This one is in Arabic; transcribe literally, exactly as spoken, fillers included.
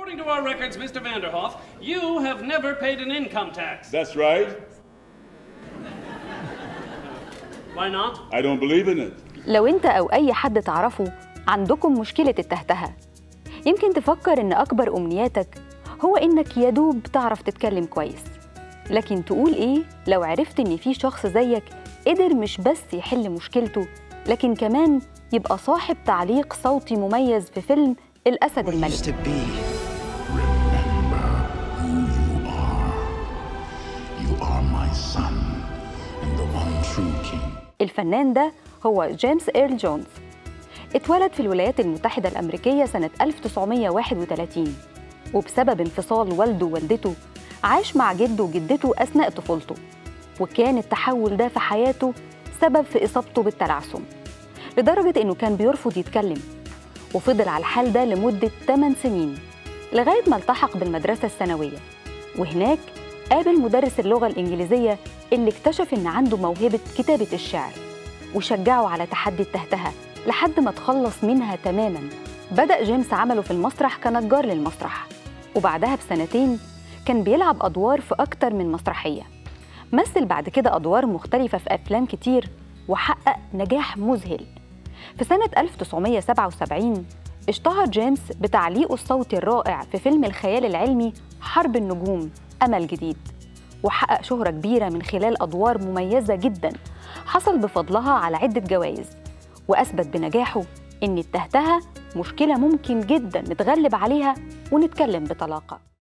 According to our records, Mister Vanderhoff, you have never paid an income tax. That's right. Why not? I don't believe in it. لو أنت أو أي حد تعرفه عندكم مشكلة التهتهة، يمكن تفكر إن أكبر أمنياتك هو إنك يدوب تعرف تتكلم كويس. لكن تقول إيه لو عرفت إن في شخص زيك قدر مش بس يحل مشكلته، لكن كمان يبقى صاحب تعليق صوتي مميز في فيلم الأسد الملك. الفنان ده هو جيمس إيرل جونز. اتولد في الولايات المتحدة الأمريكية سنة ألف وتسعمائة وواحد وثلاثين، وبسبب انفصال والده ووالدته عاش مع جده وجدته أثناء طفولته، وكان التحول ده في حياته سبب في إصابته بالتلعثم، لدرجة إنه كان بيرفض يتكلم، وفضل على الحال ده لمدة ثماني سنين لغاية ما التحق بالمدرسة الثانوية، وهناك قابل مدرس اللغة الإنجليزية اللي اكتشف إن عنده موهبة كتابة الشعر، وشجعه على تحدي التهتهة لحد ما تخلص منها تماماً. بدأ جيمس عمله في المسرح كنجار للمسرح، وبعدها بسنتين كان بيلعب أدوار في أكتر من مسرحية. مثل بعد كده أدوار مختلفة في أفلام كتير وحقق نجاح مذهل. في سنة ألف وتسعمائة وسبعة وسبعين اشتهر جيمس بتعليقه الصوتي الرائع في فيلم الخيال العلمي حرب النجوم أمل جديد، وحقق شهرة كبيرة من خلال أدوار مميزة جداً حصل بفضلها على عدة جوائز، وأثبت بنجاحه إن التهتهة مشكلة ممكن جداً نتغلب عليها ونتكلم بطلاقة.